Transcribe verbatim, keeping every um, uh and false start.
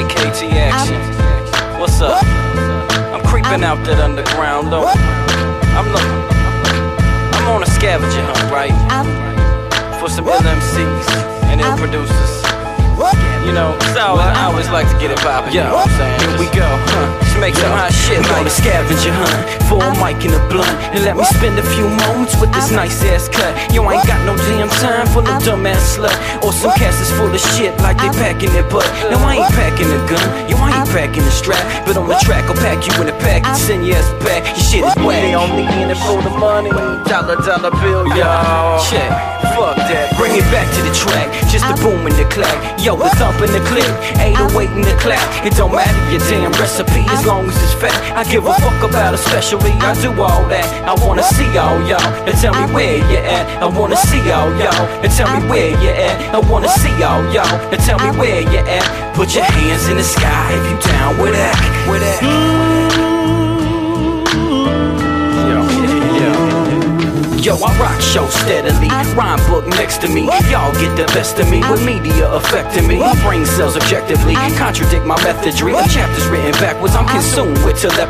A K T action. What's up? I'm creeping out that underground though. I'm looking. I'm on a scavenger hunt, right? For some ill M Cs and ill producers. You know, so I always like to get it poppin', you know what I'm saying? Here we go, huh? Just make some hot shit like a scavenger hunt for a mic and a blunt, and let me spend a few moments with this nice ass cut. Yo, I ain't got no damn time for no dumb ass slut or some casses full of shit like they packing their butt. No, I ain't packing a gun, yo, I ain't packing a strap, but on the track I'll pack you in a pack and send your ass back. Your shit is whack. They only in it for the money, dollar dollar bill, y'all. Check, fuck that, bring it back to the track, just the boom and the clap. Yo, the thump in the clip, eight oh eight in the clap. It don't matter your damn recipe as long as it's fat. I give a fuck about a specialty, I do all that. I wanna see all y'all, and tell me where you at. I wanna see all y'all, and tell me where you at. I wanna see all y'all, and tell me where you at. Put your hands in the sky if you down with that, with that. Yo, I rock show steadily, rhyme book next to me. Y'all get the best of me with media affecting me. My brain cells objectively contradict my methodry. The chapters written backwards, I'm consumed with telepathy.